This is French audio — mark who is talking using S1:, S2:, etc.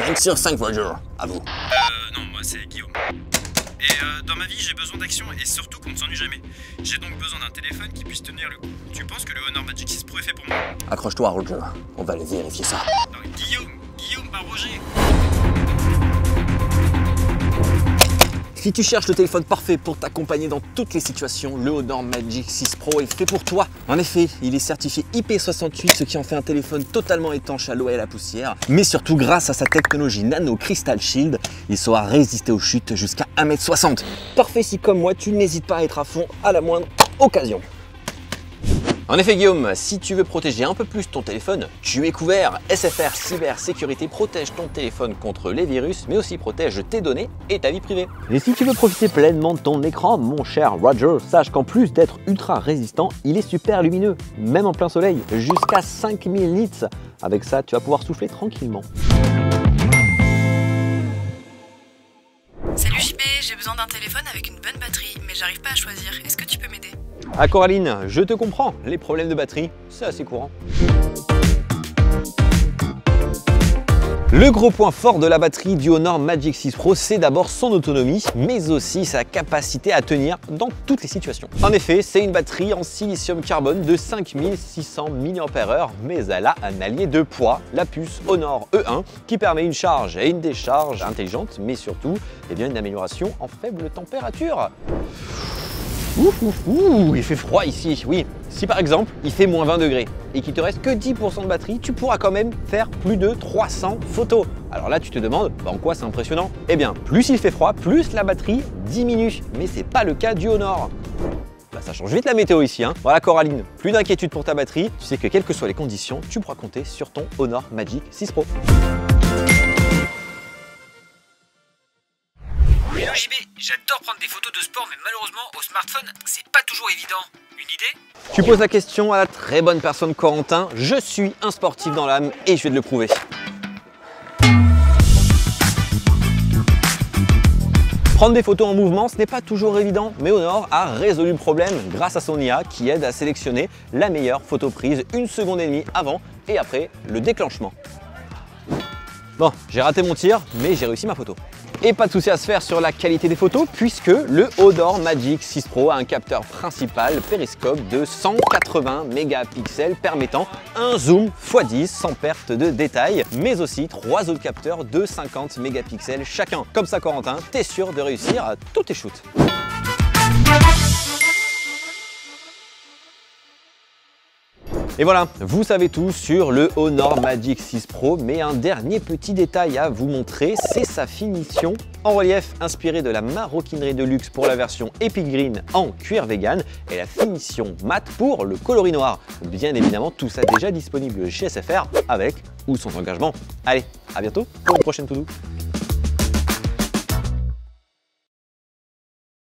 S1: 5 sur 5 Roger, à vous.
S2: Non, moi c'est Guillaume. Et dans ma vie, j'ai besoin d'action et surtout qu'on ne s'ennuie jamais. J'ai donc besoin d'un téléphone qui puisse tenir le coup. Tu penses que le Honor Magic 6 Pro est fait pour moi?
S1: Accroche-toi Roger, on va aller vérifier ça.
S2: Non, Guillaume, pas Roger.
S1: Si tu cherches le téléphone parfait pour t'accompagner dans toutes les situations, le Honor Magic 6 Pro est fait pour toi. En effet, il est certifié IP68, ce qui en fait un téléphone totalement étanche à l'eau et à la poussière. Mais surtout, grâce à sa technologie Nano Crystal Shield, il saura résister aux chutes jusqu'à 1,60 m. Parfait si, comme moi, tu n'hésites pas à être à fond à la moindre occasion. En effet Guillaume, si tu veux protéger un peu plus ton téléphone, tu es couvert. SFR Cybersécurité protège ton téléphone contre les virus, mais aussi protège tes données et ta vie privée.
S3: Et si tu veux profiter pleinement de ton écran, mon cher Roger, sache qu'en plus d'être ultra résistant, il est super lumineux, même en plein soleil, jusqu'à 5000 nits. Avec ça, tu vas pouvoir souffler tranquillement.
S4: Salut JP, j'ai besoin d'un téléphone avec une bonne batterie, mais j'arrive pas à choisir. Est-ce que tu peux m'aider?
S3: Ah Coraline, je te comprends, les problèmes de batterie, c'est assez courant. Le gros point fort de la batterie du Honor Magic 6 Pro, c'est d'abord son autonomie, mais aussi sa capacité à tenir dans toutes les situations. En effet, c'est une batterie en silicium carbone de 5600 mAh, mais elle a un allié de poids, la puce Honor E1, qui permet une charge et une décharge intelligente, mais surtout une amélioration en faible température. Il fait froid ici, oui. Si par exemple, il fait moins 20 degrés et qu'il te reste que 10% de batterie, tu pourras quand même faire plus de 300 photos. Alors là, tu te demandes, en quoi c'est impressionnant? Eh bien, plus il fait froid, plus la batterie diminue. Mais c'est pas le cas du Honor. Ça change vite la météo ici, hein. Voilà Coraline, plus d'inquiétude pour ta batterie. Tu sais que quelles que soient les conditions, tu pourras compter sur ton Honor Magic 6 Pro.
S2: Hello JB, j'adore prendre des photos de sport, mais malheureusement au smartphone, c'est pas toujours évident. Une idée?
S3: Tu poses la question à la très bonne personne Corentin, je suis un sportif dans l'âme et je vais te le prouver. Prendre des photos en mouvement, ce n'est pas toujours évident, mais Honor a résolu le problème grâce à son IA qui aide à sélectionner la meilleure photo prise 1,5 seconde avant et après le déclenchement. Bon, j'ai raté mon tir, mais j'ai réussi ma photo. Et pas de souci à se faire sur la qualité des photos puisque le Honor Magic 6 Pro a un capteur principal périscope de 180 mégapixels permettant un zoom x10 sans perte de détail, mais aussi 3 autres capteurs de 50 mégapixels chacun. Comme ça Corentin, t'es sûr de réussir tous tes shoots. Et voilà, vous savez tout sur le Honor Magic 6 Pro, mais un dernier petit détail à vous montrer, c'est sa finition en relief inspirée de la maroquinerie de luxe pour la version Epic Green en cuir vegan et la finition mat pour le coloris noir. Bien évidemment, tout ça déjà disponible chez SFR avec ou sans engagement. Allez, à bientôt pour une prochaine to-do.